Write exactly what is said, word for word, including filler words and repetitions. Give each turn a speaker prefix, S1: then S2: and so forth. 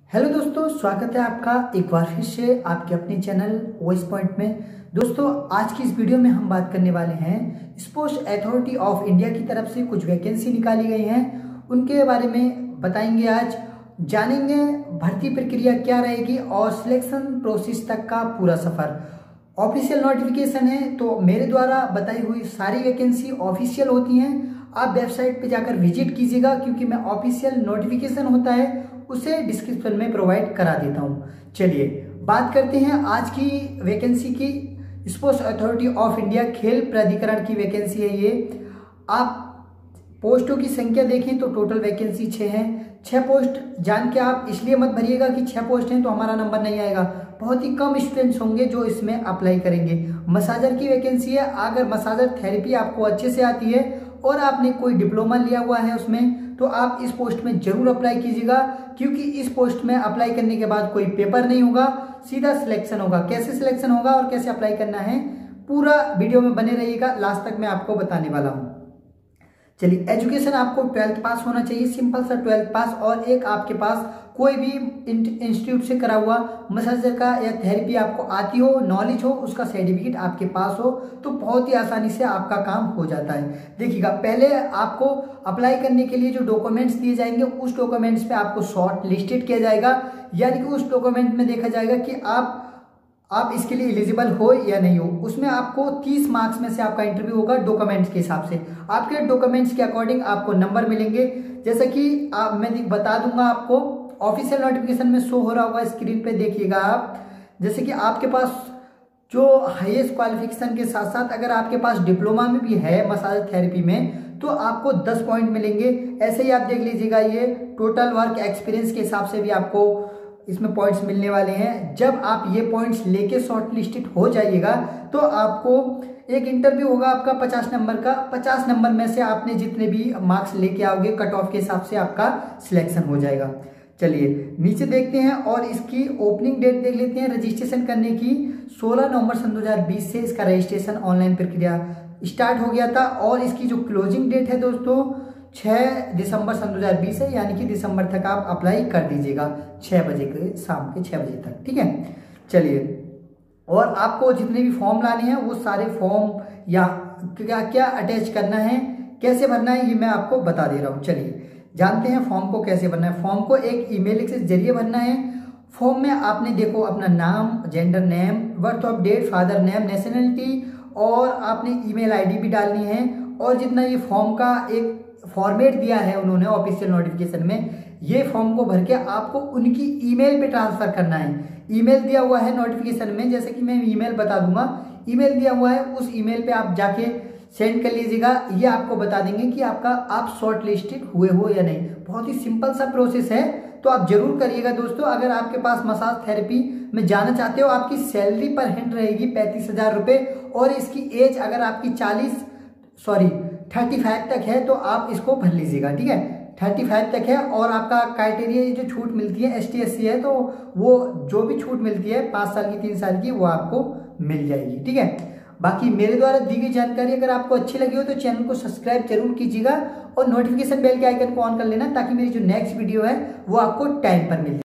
S1: Hello दोस्तों, स्वागत है आपका एक बार फिर से आपके अपने चैनल वॉइस पॉइंट में। दोस्तों, आज की इस वीडियो में हम बात करने वाले हैं स्पोर्ट्स अथॉरिटी ऑफ इंडिया की तरफ से कुछ वैकेंसी निकाली गई हैं, उनके बारे में बताएंगे। आज जानेंगे भर्ती प्रक्रिया क्या रहेगी और सिलेक्शन प्रोसेस तक का पूरा सफर। ऑफिशियल नोटिफिकेशन है, तो मेरे द्वारा बताई हुई सारी वैकेंसी ऑफिशियल होती हैं। आप वेबसाइट पे जाकर विजिट कीजिएगा, क्योंकि मैं ऑफिशियल नोटिफिकेशन होता है उसे डिस्क्रिप्शन में प्रोवाइड करा देता हूँ। चलिए बात करते हैं आज की वैकेंसी की। स्पोर्ट्स अथॉरिटी ऑफ इंडिया खेल प्राधिकरण की वैकेंसी है ये। आप पोस्टों की संख्या देखें तो टोटल वैकेंसी छः हैं। छः पोस्ट जान के आप इसलिए मत भरिएगा कि छः पोस्ट हैं तो हमारा नंबर नहीं आएगा। बहुत ही कम स्टूडेंट्स होंगे जो इसमें अप्लाई करेंगे। मसाजर की वैकेंसी है। अगर मसाजर थेरेपी आपको अच्छे से आती है और आपने कोई डिप्लोमा लिया हुआ है उसमें, तो आप इस पोस्ट में जरूर अप्लाई कीजिएगा, क्योंकि इस पोस्ट में अप्लाई करने के बाद कोई पेपर नहीं होगा, सीधा सिलेक्शन होगा। कैसे सिलेक्शन होगा और कैसे अप्लाई करना है, पूरा वीडियो में बने रहिएगा, लास्ट तक मैं आपको बताने वाला हूँ। चलिए, एजुकेशन आपको ट्वेल्थ पास होना चाहिए, सिंपल सा ट्वेल्थ पास, और एक आपके पास कोई भी इंस्टीट्यूट से करा हुआ मसाजर का या थेरेपी आपको आती हो, नॉलेज हो, उसका सर्टिफिकेट आपके पास हो, तो बहुत ही आसानी से आपका काम हो जाता है। देखिएगा, पहले आपको अप्लाई करने के लिए जो डॉक्यूमेंट्स दिए जाएंगे, उस डॉक्यूमेंट्स पे आपको शॉर्ट लिस्टेड किया जाएगा, यानी कि उस डॉक्यूमेंट में देखा जाएगा कि आप आप इसके लिए एलिजिबल हो या नहीं हो। उसमें आपको तीस मार्क्स में से आपका इंटरव्यू होगा डॉक्यूमेंट्स के हिसाब से। आपके डॉक्यूमेंट्स के अकॉर्डिंग आपको नंबर मिलेंगे। जैसे कि आप मैं बता दूंगा आपको, ऑफिशियल नोटिफिकेशन में शो हो रहा होगा स्क्रीन पे, देखिएगा आप। जैसे कि आपके पास जो हाईएस्ट क्वालिफिकेशन के साथ साथ अगर आपके पास डिप्लोमा में भी है मसाज थेरेपी में, तो आपको दस पॉइंट मिलेंगे। ऐसे ही आप देख लीजिएगा, ये टोटल वर्क एक्सपीरियंस के हिसाब से भी आपको इसमें पॉइंट्स मिलने वाले हैं। जब आप ये पॉइंट्स लेके शॉर्ट लिस्टेड हो जाइएगा, तो आपको एक इंटरव्यू होगा आपका पचास नंबर का। पचास नंबर में से आपने जितने भी मार्क्स लेके आओगे कट ऑफ के हिसाब से आपका सिलेक्शन हो जाएगा। चलिए नीचे देखते हैं और इसकी ओपनिंग डेट देख लेते हैं रजिस्ट्रेशन करने की। सोलह नवंबर सन दो हजार बीस से इसका रजिस्ट्रेशन ऑनलाइन प्रक्रिया स्टार्ट हो गया था, और इसकी जो क्लोजिंग डेट है दोस्तों छह दिसंबर सन दो हजार बीस है, यानी कि दिसंबर तक आप अप्लाई कर दीजिएगा, छह बजे के शाम के छह बजे तक। ठीक है, चलिए, और आपको जितने भी फॉर्म लाने हैं वो सारे फॉर्म या क्या क्या अटैच करना है, कैसे भरना है, ये मैं आपको बता दे रहा हूँ। चलिए जानते हैं फॉर्म को कैसे भरना है। फॉर्म को एक ईमेल के जरिए भरना है। फॉर्म में आपने देखो अपना नाम, gender name, birth of date, father name, nationality, और आपने ईमेल आईडी भी डालनी है। और जितना ये फॉर्म का एक फॉर्मेट दिया है उन्होंने ऑफिशियल नोटिफिकेशन में, ये फॉर्म को भर के आपको उनकी ईमेल पे ट्रांसफर करना है। ईमेल दिया हुआ है नोटिफिकेशन में, जैसे कि मैं ईमेल बता दूंगा, ईमेल दिया हुआ है, उस ईमेल पे आप जाके सेंड कर लीजिएगा। ये आपको बता देंगे कि आपका आप शॉर्ट लिस्टेड हुए हो या नहीं। बहुत ही सिंपल सा प्रोसेस है, तो आप जरूर करिएगा दोस्तों। अगर आपके पास मसाज थेरेपी में जाना चाहते हो, आपकी सैलरी पर हैंड रहेगी पैंतीस हजार रुपये, और इसकी एज अगर आपकी चालीस सॉरी थर्टी फाइव तक है तो आप इसको भर लीजिएगा। ठीक है, थर्टी फाइव तक है, और आपका क्राइटेरिया जो छूट मिलती है एस टी एस सी है, तो वो जो भी छूट मिलती है पाँच साल की, तीन साल की, वो आपको मिल जाएगी। ठीक है, बाकी मेरे द्वारा दी गई जानकारी अगर आपको अच्छी लगी हो तो चैनल को सब्सक्राइब जरूर कीजिएगा, और नोटिफिकेशन बेल के आइकन को ऑन कर लेना, ताकि मेरी जो नेक्स्ट वीडियो है वो आपको टाइम पर मिले।